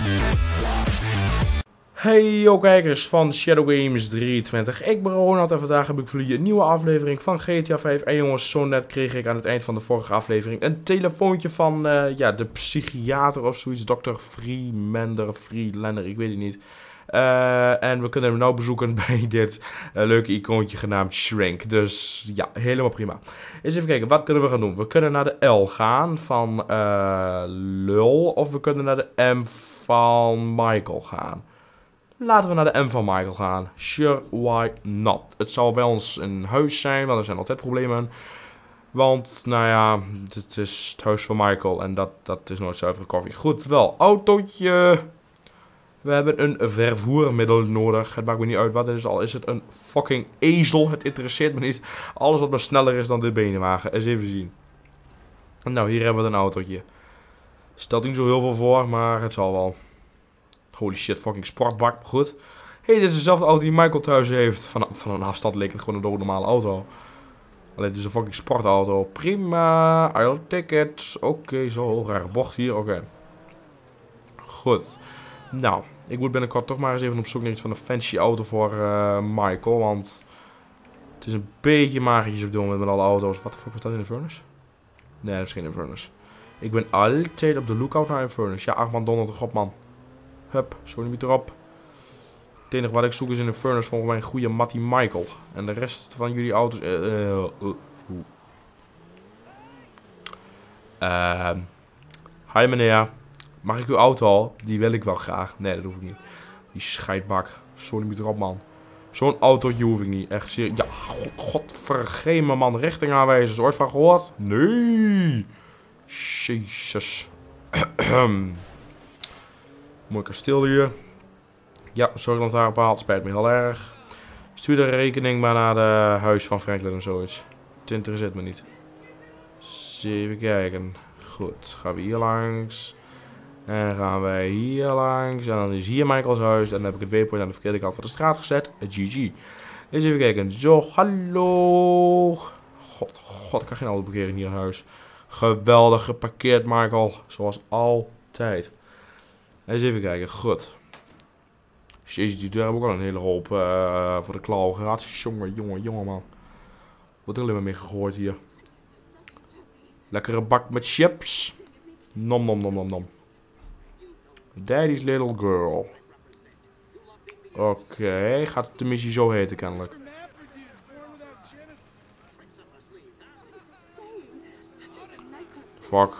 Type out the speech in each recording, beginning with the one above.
Hey yo kijkers van Shadow Games 23, ik ben Ronald en vandaag heb ik voor jullie een nieuwe aflevering van GTA 5. En jongens, zo net kreeg ik aan het eind van de vorige aflevering een telefoontje van de psychiater of zoiets, Dr. Freelander, ik weet het niet. En we kunnen hem nou bezoeken bij dit leuke icoontje genaamd Shrink. Dus ja, helemaal prima. Eens even kijken, wat kunnen we gaan doen? We kunnen naar de L gaan van Lul of we kunnen naar de M van Michael gaan. Laten we naar de M van Michael gaan. Sure, why not? Het zal wel eens een huis zijn, want er zijn altijd problemen. Want, nou ja, het is het huis van Michael en dat is nooit zuivere koffie. Goed, wel, autootje. We hebben een vervoermiddel nodig. Het maakt me niet uit wat het is, al is het een fucking ezel. Het interesseert me niet. Alles wat maar sneller is dan de benenwagen. Eens even zien. Nou, hier hebben we een autootje. Stelt niet zo heel veel voor, maar het zal wel. Holy shit, fucking sportbak. Goed. Hey, dit is dezelfde auto die Michael thuis heeft. Van een afstand leek het gewoon een doodnormale auto. Alleen het is een fucking sportauto. Prima. I'll take it. Oké, zo. Rare bocht hier. Oké. Goed. Nou, ik moet binnenkort toch maar eens even op zoek naar iets van een fancy auto voor Michael. Want het is een beetje magertjes op dit moment met alle auto's. Wat de fuck was dat in de furnace? Nee, dat is geen furnace. Ik ben altijd op de lookout naar een furnace. Ja, ach man, donder toch op man. Hup, zo niet erop. Het enige wat ik zoek is in een furnace volgens mij een goede Matty Michael. En de rest van jullie auto's... Hi meneer. Mag ik uw auto al? Die wil ik wel graag. Nee, dat hoef ik niet. Die scheidbak. Zo niet erop man. Zo'n autootje hoef ik niet. Echt serieus. Ja, godvergeet me man. Richting aanwijzen. Is er ooit van gehoord? Nee. Jezus. Mooi kasteel hier. Ja, zorglantaarn bepaald. Spijt me heel erg. Stuur de rekening maar naar de huis van Franklin of zoiets. Het interesseert me niet. Even kijken. Goed, gaan we hier langs. En gaan wij hier langs. En dan is hier Michael's huis. En dan heb ik het waypoint aan de verkeerde kant van de straat gezet. GG. Eens even kijken. Zo, hallo. God, ik kan geen auto parkeren hier in huis. Geweldig geparkeerd, Michael. Zoals altijd. Eens even kijken. Goed. Jezus, die deur hebben ook al een hele hoop voor de klauwen gehad. Jongen, man. Wordt er alleen maar mee gegooid hier. Lekkere bak met chips. Nom. Daddy's little girl. Oké, gaat de missie zo heten kennelijk. Fuck.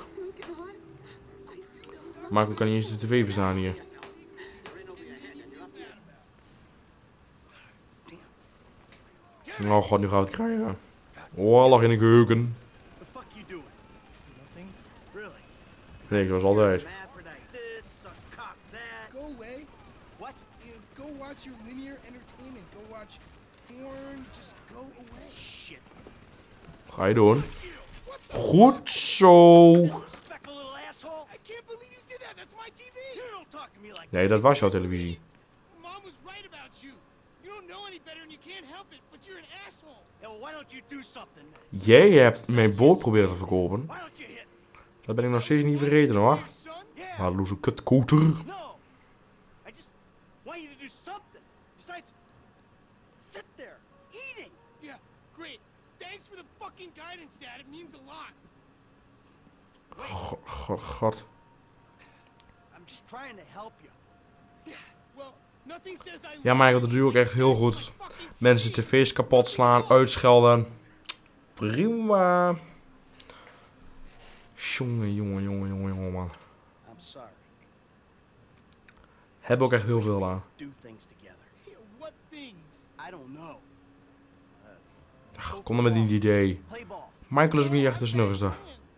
Michael kan niet eens de tv verstaan hier. Oh god, nu gaan we het krijgen. Oorlog in de keuken. Nee, zoals altijd. Ga je doen? Goed zo. Nee, dat was jouw televisie. Jij hebt mijn boot proberen te verkopen. Dat ben ik nog steeds niet vergeten hoor. Maar loze kutkoter. God. Ja, Michael, dat doe ik echt heel goed. Mensen tv's kapot slaan, uitschelden. Prima. Jongen, man. Heb ook echt heel veel aan. Kom dan met die idee. Michael is ook niet echt de snuggerste.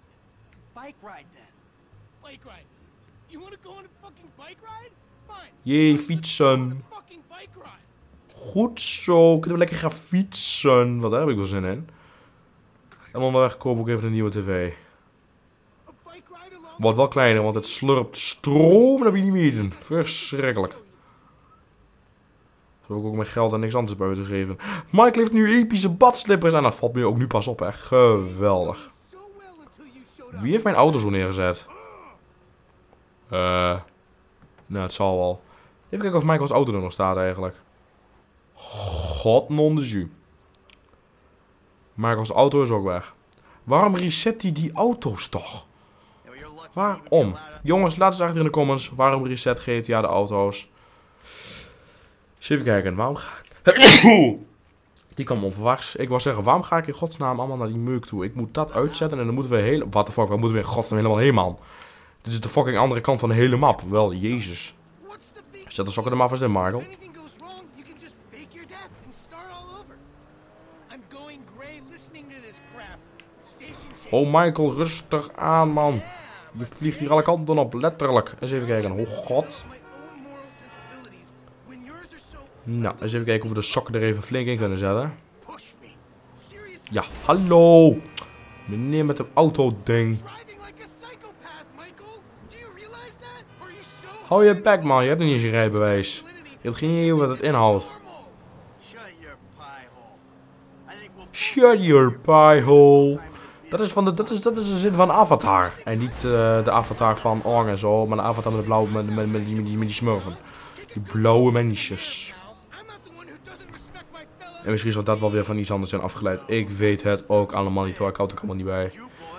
Jee, fietsen. Goed zo. Kunnen we lekker gaan fietsen. Wat daar heb ik wel zin in. En onderweg koop ik even een nieuwe tv. Wordt wel kleiner, want het slurpt stroom. Dat wil je niet weten. Verschrikkelijk. Zo heb ik ook mijn geld en niks anders buiten geven. Michael heeft nu epische badslippers. En dat valt me ook nu pas op, hè. Geweldig. Wie heeft mijn auto zo neergezet? Nou, het zal wel. Even kijken of Michael's auto er nog staat eigenlijk. God non de jus. Michael's auto is ook weg. Waarom reset hij die auto's toch? Waarom? Jongens, laat eens achter in de comments. Waarom reset GTA de auto's? Eens even kijken. Waarom ga ik... Die kwam onverwachts. Ik wou zeggen, waarom ga ik in godsnaam allemaal naar die meuk toe? Ik moet dat uitzetten en dan moeten we heel... What the fuck, we moeten weer in godsnaam helemaal heen, man. Dit is de fucking andere kant van de hele map. Wel, jezus. Zet de sokken er maar vast in, Michael. Oh, Michael, rustig aan, man. Je vliegt hier alle kanten op, letterlijk. Eens even kijken. Oh, god. Nou, eens even kijken of we de sokken er even flink in kunnen zetten. Ja, hallo. Meneer met een autoding. Hou je bek, man. Je hebt nog niet eens een rijbewijs. Je hebt geen idee wat het inhoudt. Shut your pie hole. Dat is de zin van Avatar. En niet de Avatar van Ong en zo, maar de Avatar met de blauwe, met die smurfen. Die blauwe mensjes. En misschien zal dat wel weer van iets anders zijn afgeleid. Ik weet het ook allemaal niet hoor, ik houd er allemaal niet bij.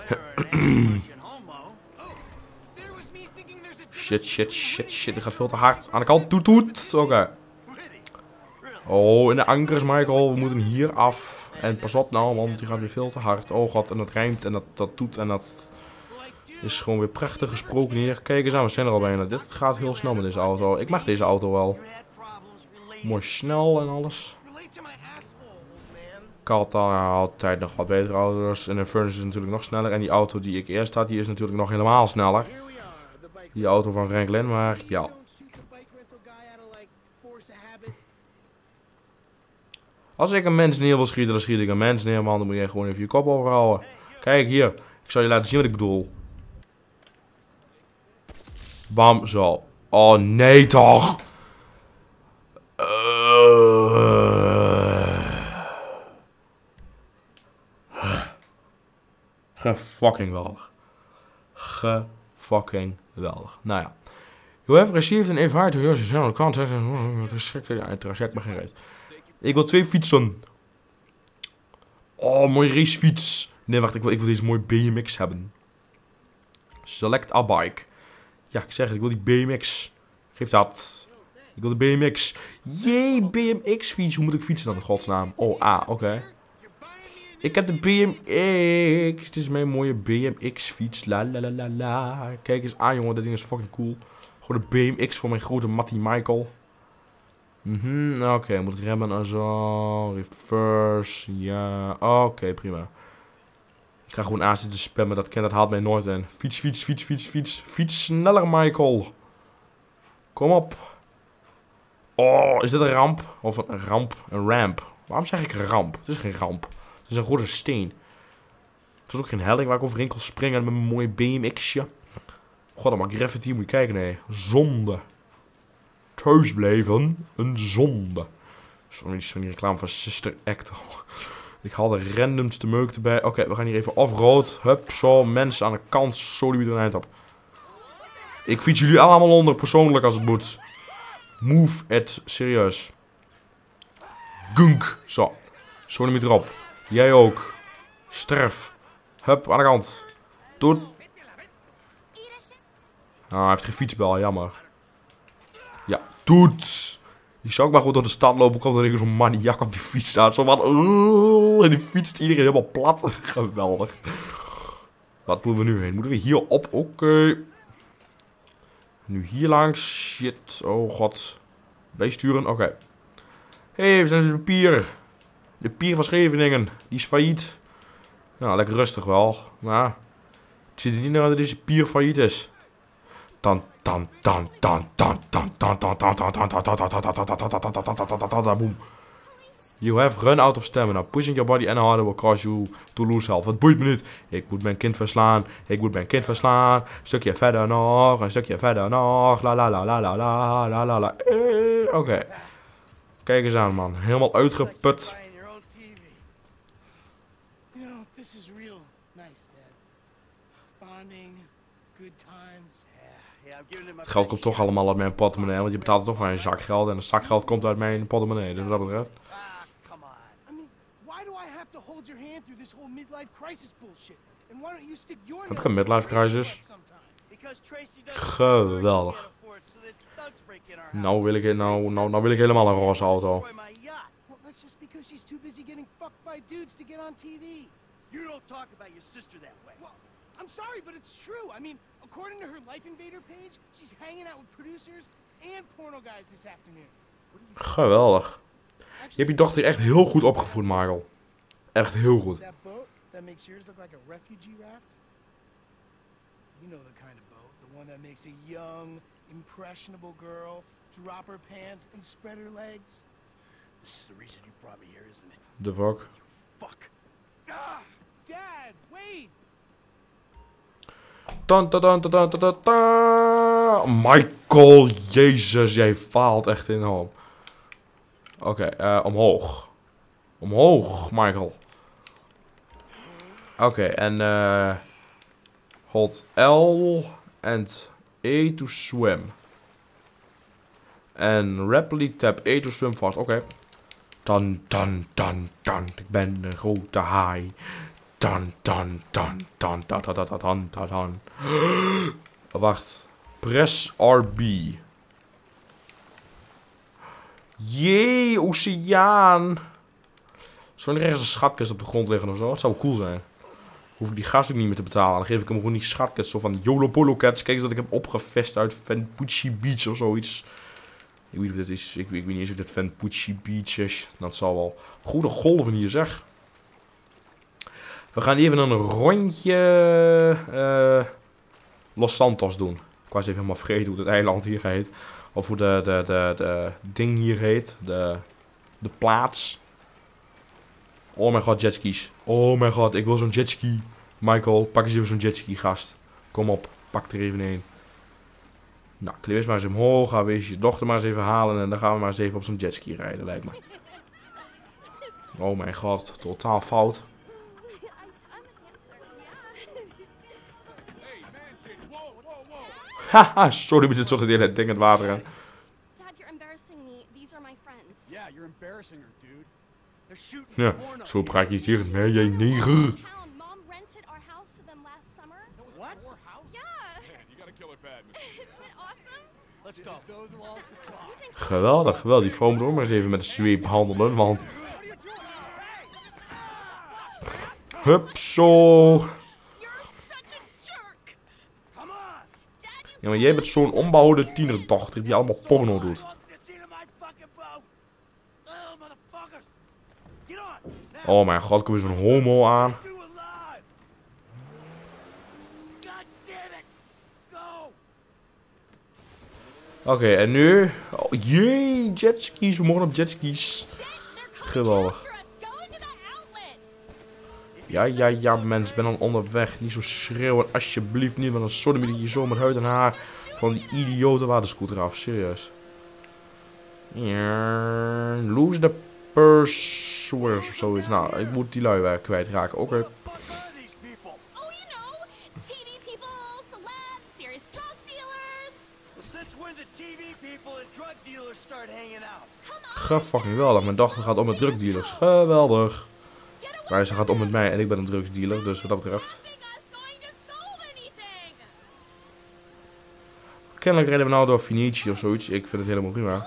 Shit, dit gaat veel te hard. Aan de kant, toet. Oké. Oh, in de ankers, Michael. We moeten hier af. En pas op nou, want die gaat weer veel te hard. Oh god, en dat rijmt en dat doet en dat is gewoon weer prachtig gesproken hier. Kijk eens aan, we zijn er al bijna. Dit gaat heel snel met deze auto. Ik mag deze auto wel. Mooi snel en alles. Ik had altijd nog wat betere auto's. En de Furnace is natuurlijk nog sneller. En die auto die ik eerst had, die is natuurlijk nog helemaal sneller. Die auto van Franklin, maar ja. Als ik een mens neer wil schieten, dan schiet ik een mens neer, man. Dan moet je gewoon even je kop overhouden. Kijk hier. Ik zal je laten zien wat ik bedoel. Bam, zo. Oh, nee toch. Gefucking weldig. Gefucking weldig. Nou ja. You have received an invite to your channel contact. Traject maar geen reet. Ik wil 2 fietsen. Oh, mooie racefiets. Nee, wacht, ik wil deze mooie BMX hebben. Select a bike. Ja, ik zeg het, ik wil die BMX. Geef dat. Ik wil de BMX. Jee, BMX fiets. Hoe moet ik fietsen dan, in godsnaam? Oh, oké. Ik heb de BMX. Dit is mijn mooie BMX fiets. La la la la la. Kijk eens aan, jongen. Dat ding is fucking cool. Gewoon de BMX voor mijn grote mattie Michael. Oké, moet remmen en zo. Reverse. Ja, oké, prima. Ik ga gewoon aan zitten spammen. Dat haalt mij nooit in. Fiets. Fiets sneller, Michael. Kom op. Oh, is dit een ramp? Of een ramp? Een ramp. Waarom zeg ik ramp? Het is geen ramp. Het is een grote steen. Het is ook geen helling waar ik overheen kan springen met mijn mooie BMX'je. God, maar graffiti moet je kijken, nee. Zonde. Thuisblijven, een zonde. Zo'n reclame van Sister Act. Ik haal de randomste meuk erbij. Oké, we gaan hier even off-road. Hup, zo, mensen aan de kant. Zo die we er een eind op. Ik fiets jullie allemaal onder, persoonlijk als het moet. Move it, serieus. Gunk, zo. Zo neem je erop. Jij ook. Sterf. Hup, aan de kant. Doet. Ah, hij heeft geen fietsbel, jammer. Ja, doet. Die zou ook maar gewoon door de stad lopen. Komt er zo'n maniak op die fiets staat. Zo van. En die fietst iedereen helemaal plat. Geweldig. Wat moeten we nu heen? Moeten we hier op? Oké. Nu hier langs. Shit. Oh god. Bijsturen. Oké. Hé, we zijn de pier. De pier van Scheveningen. Die is failliet. Nou, lekker rustig wel. Maar het ziet er niet naar dat deze pier failliet is. Boom. You have run out of stamina. Pushing your body and harder will cause you to lose health. Wat boeit me niet. Ik moet mijn kind verslaan. Een stukje verder nog. La la la la la la la la la. Oké. Kijk eens aan, man. Helemaal uitgeput. Het geld komt toch allemaal uit mijn portemonnee, want je betaalt het toch van je zakgeld. En het zakgeld komt uit mijn portemonnee, dus wat dat betreft. Heb ik een midlife crisis? Geweldig. Nou wil ik helemaal een roze auto. I'm sorry, but it's true. I mean, according to her Life Invader page, she's hanging out with producers and porno guys this afternoon. Geweldig. Je hebt je dochter echt heel goed opgevoed, Michael. Echt heel goed. That boat that makes yours look like a refugee raft? You know the kind of boat, the one that makes a young, impressionable girl drop her pants and spread her legs. This is the reason you brought me here, isn't it? De fuck? Fuck. Ah, Dad, wait. Michael, jezus, jij faalt echt enorm. Oké, omhoog. Omhoog, Michael. Oké, en hold L and E to swim. En rapidly tap E to swim vast. Oké. Dan. Ik ben een grote haai. Dan. Wacht. Press RB. Jee, oceaan. Zou er ergens een schatkist op de grond liggen of zo? Dat zou wel cool zijn. Hoef ik die gast ook niet meer te betalen. Dan geef ik hem gewoon die schatkist. Zo van YOLO Polo Cats. Kijk eens dat ik heb opgevest uit Vanpucci Beach of zoiets. Ik weet niet of dit is. Ik weet niet eens of dit Vanpucci Beach is. Dat zal wel. Goede golven hier, zeg. We gaan even een rondje Los Santos doen. Ik was even helemaal vergeten hoe het eiland hier heet. Of hoe de ding hier heet. De plaats. Oh mijn god, jetskis. Oh mijn god, ik wil zo'n jetski. Michael, pak eens even zo'n jetski, gast. Kom op, pak er even een. Nou, klim eens maar eens omhoog. Gaan we eens je dochter maar eens even halen. En dan gaan we maar eens even op zo'n jetski rijden, lijkt me. Oh mijn god, totaal fout. Haha, sorry, maar dit soort hele ding in het water. Hè. Ja, zo praat je hier mee, jij neger. Geweldig, geweldig. Die vrouw moet ook maar eens even met een zweep behandelen, want... Hup, zo. Ja, maar jij bent zo'n onbehouden tienerdochter die allemaal porno doet. Oh mijn god, kom eens zo'n homo aan. Oké, en nu... Oh, jee, jetskis. We mogen op jetskis. Geweldig. Ja, mens. Ben al onderweg. Niet zo schreeuwen. Alsjeblieft niet. Want dan sodomiet je zo met huid en haar van die idiote waterscooter af. Serieus. Ja, lose the pursuers of zoiets. Nou, ik moet die lui kwijtraken. Oké. Fucking geweldig. Mijn dochter gaat om met drugdealers. Geweldig. Maar ze gaat om met mij en ik ben een drugsdealer. Dus wat dat betreft. Kennelijk rijden we nou door Venetië of zoiets. Ik vind het helemaal prima.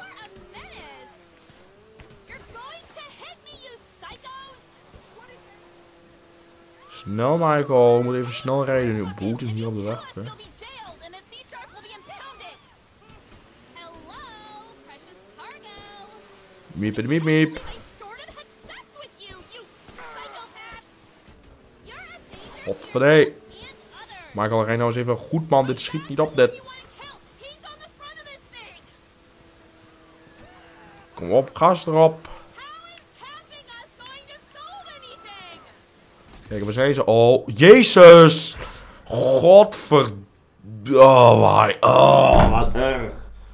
Snel, Michael. We moeten even snel rijden. Nu boeten hier op de weg. Okay. Miep, miep, miep. Godverdomme. Michael, rij nou eens even goed, man. Dit schiet niet op, dit. Kom op, gas erop. Kijk, waar zijn ze? Oh, Jezus! Godverdomme. Oh, wat erg.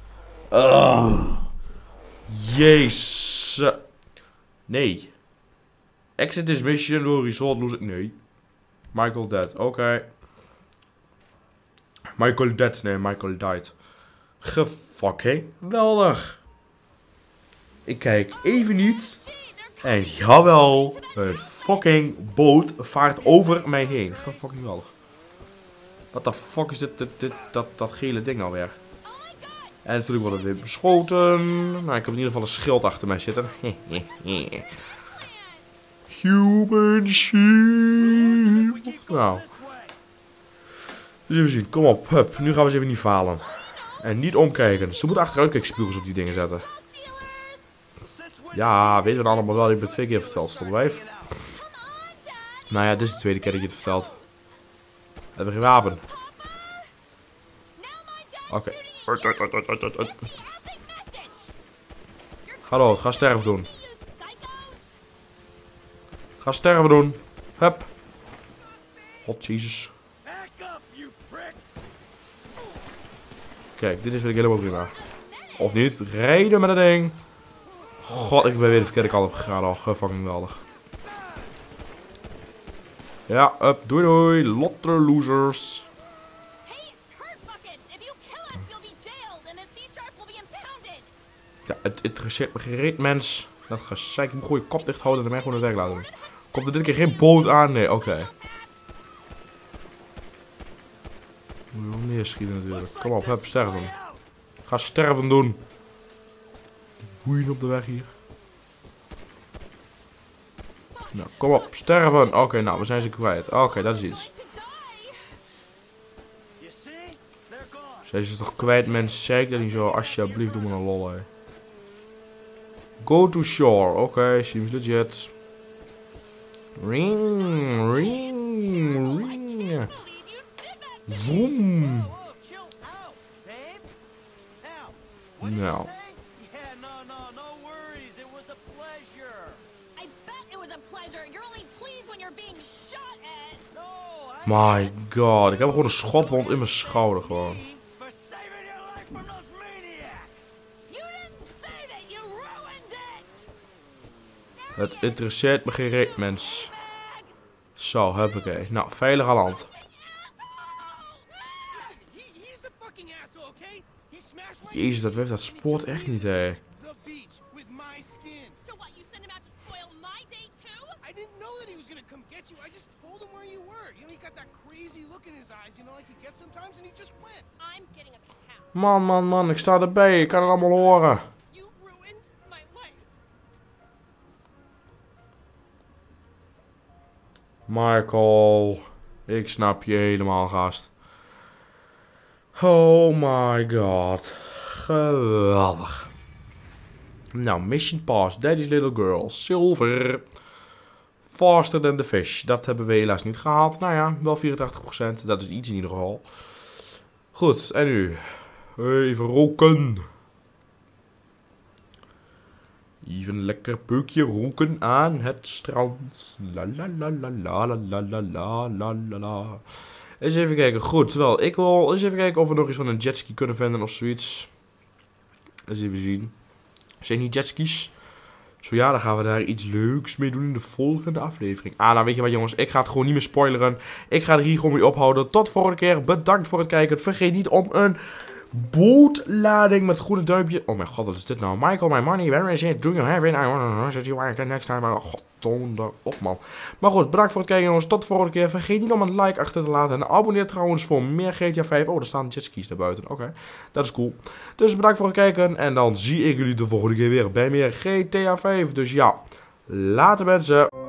Jezus. Nee. Exit this mission door resort lose it. Nee. Michael dead. Oké. Michael Dead. Nee, Michael Died. Gefucking geweldig. Ik kijk even niet. En jawel, een fucking boot vaart over mij heen. Gefucking geweldig. Wat de fuck is dat gele ding nou weer? En natuurlijk worden we weer beschoten. Nou, ik heb in ieder geval een schild achter mij zitten. Human shield. Nou. Dus even zien, kom op, hup. Nu gaan we eens even niet falen. En niet omkijken. Ze moeten achteruitkijkspiegels op die dingen zetten. Ja, weten we dan allemaal wel. Ik heb het 2 keer verteld, stopwijf. Nou ja, dit is de 2e keer dat je het vertelt. We hebben geen wapen. Oké. Ga dood, ga sterven doen. Ga sterven doen. Hup. God, jezus. Kijk, dit is vind ik helemaal prima. Of niet, rijden met dat ding. God, ik ben weer de verkeerde kant op gegaan al. Fucking geweldig. Ja, up, doei doei. Lotte losers. Ja, het interesseert me gereed, mens. Dat gezeik, ik moet gewoon je kop dicht houden en mij gewoon het werk laten doen. Komt er dit keer geen boot aan? Nee, oké. Moet je wel neerschieten natuurlijk. Kom op, hup, sterven. Ga sterven doen. Boeien op de weg hier. Nou, kom op, sterven. Oké, nou, we zijn ze kwijt. Oké, dat is iets. Zijn ze toch kwijt, mensen? Zeg dat niet zo. Alsjeblieft, doe me een lol, hè. Go to shore. Oké, seems legit. Ring, ring, ring. Vroom. Nou. My god, ik heb gewoon een schotwond in mijn schouder gewoon. Het interesseert me geen reet, mens. Zo, huppakee. Nou, veilig aan land. Jezus, dat spoort echt niet, hè. Man, ik sta erbij. Ik kan het allemaal horen. Michael, ik snap je helemaal, gast. Oh my god. Geweldig. Nou, mission passed. Daddy's little girl. Silver. Faster than the fish. Dat hebben we helaas niet gehaald. Nou ja, wel 84%. Dat is iets in ieder geval. Goed, en nu? Even roken. Even een lekker peukje roken aan het strand. La la la la la la la la la la la. Eens even kijken. Goed, wel. Ik wil eens even kijken of we nog iets van een jetski kunnen vinden of zoiets. Eens even zien. Zijn die jetskis? Zo ja, dan gaan we daar iets leuks mee doen in de volgende aflevering. Ah, nou weet je wat jongens, ik ga het gewoon niet meer spoileren. Ik ga er hier gewoon mee ophouden. Tot volgende keer. Bedankt voor het kijken. Vergeet niet om een bootlading met groene duimpje. Oh mijn god, wat is dit nou? Michael, my money, where is it? Do you have it? I want to set you again next time. God, donder op man. Maar goed, bedankt voor het kijken jongens. Tot de volgende keer. Vergeet niet om een like achter te laten. En abonneer trouwens voor meer GTA 5. Oh, er staan jetskis daarbuiten. Oké, dat is cool. Dus bedankt voor het kijken. En dan zie ik jullie de volgende keer weer bij meer GTA 5. Dus ja, later mensen.